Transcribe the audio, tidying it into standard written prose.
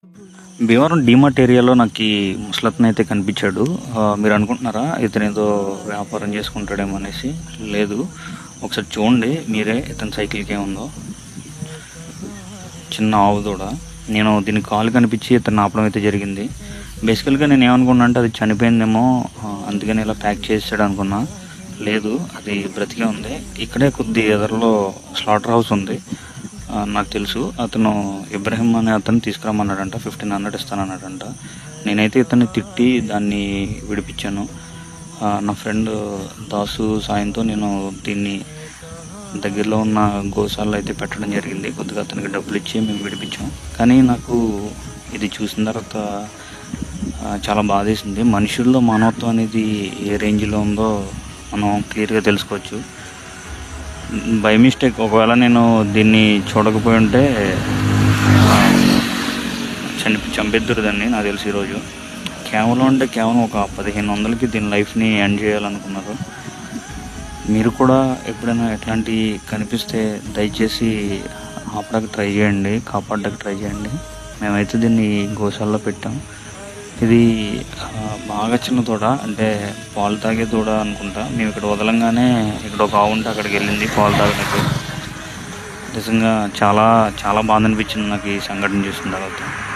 భీమవరం డీమార్ట్ ఏరియాలో నాకు ఈ ముసలతను అయితే కనిపించాడు. మీరు అనుకుంటున్నారా ఇతను ఏదో వ్యాపారం చేసుకుంటాడేమో అనేసి? లేదు, ఒకసారి చూడండి మీరే ఇతని సైకిల్కి ఏముందో. చిన్న ఆవు దూడ. నేను దీనికి కాలు కనిపించి ఇతను ఆపడం అయితే జరిగింది. బేసికల్గా నేను ఏమనుకున్నా అంటే అది చనిపోయిందేమో, అందుకని ఇలా ప్యాక్ చేసాడు అనుకున్నా. లేదు, అది బ్రతికే ఉంది. ఇక్కడే కొద్ది ఎదరలో స్లాటర్ హౌస్ ఉంది, నాకు తెలుసు. అతను ఇబ్రహీం అనే అతను తీసుకురమ్మన్నాడంట, 1500 ఇస్తానన్నాడంట. నేనైతే ఇతన్ని తిట్టి దాన్ని విడిపించాను. నా ఫ్రెండ్ దాసు సాయంతో నేను దీన్ని దగ్గరలో ఉన్న గోశాలలో అయితే పెట్టడం జరిగింది. కొద్దిగా అతనికి డబ్బులు ఇచ్చి మేము విడిపించాం. కానీ నాకు ఇది చూసిన తర్వాత చాలా బాధేసింది. మనుషుల్లో మానవత్వం అనేది ఏ రేంజ్లో ఉందో మనం క్లియర్గా తెలుసుకోవచ్చు. బై మిస్టేక్ ఒకవేళ నేను దీన్ని చూడకపోయి ఉంటే చంపేద్దురు దాన్ని, నాకు తెలిసి ఈరోజు. కేవలం ఒక 1500కి దీని లైఫ్ని ఎండ్ చేయాలనుకున్నారు. మీరు కూడా ఎప్పుడైనా ఎట్లాంటి కనిపిస్తే దయచేసి ఆపడానికి ట్రై చేయండి, కాపాడడానికి ట్రై చేయండి. మేమైతే దీన్ని గోశాలలో పెట్టాం. ఇది బాగా చిన్న దూడ, అంటే పాలు తాగే దూడ అనుకుంటా. మేము ఇక్కడ వదలంగానే ఇక్కడ ఒక ఆవు ఉంటే అక్కడికి వెళ్ళింది పాలు తాగడానికి. నిజంగా చాలా చాలా బాధ అనిపించింది నాకు ఈ సంఘటన చూసిన తర్వాత.